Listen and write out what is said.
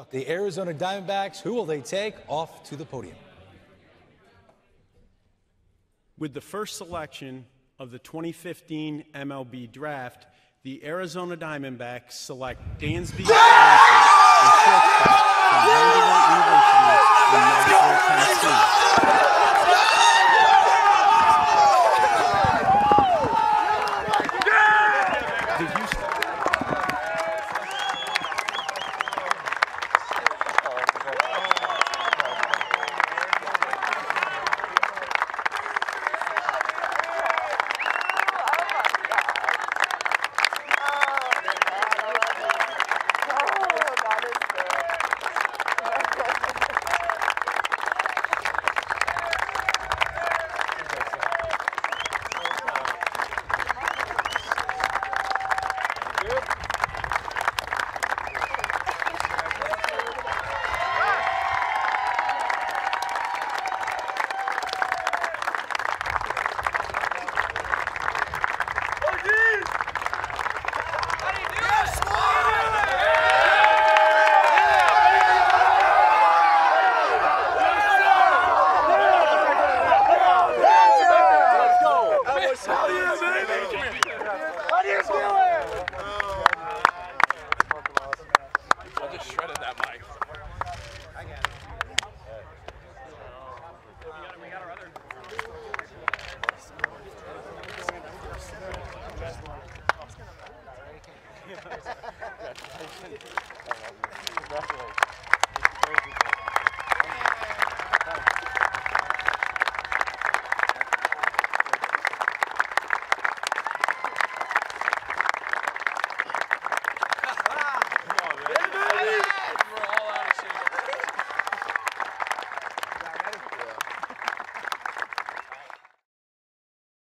the Arizona Diamondbacks. Who will they take off to the podium? With the first selection of the 2015 MLB Draft, the Arizona Diamondbacks select Dansby Swanson, a shortstop from Vanderbilt University in Nashville, Tennessee. I just shredded that mic. I got it. We got our other. Congratulations.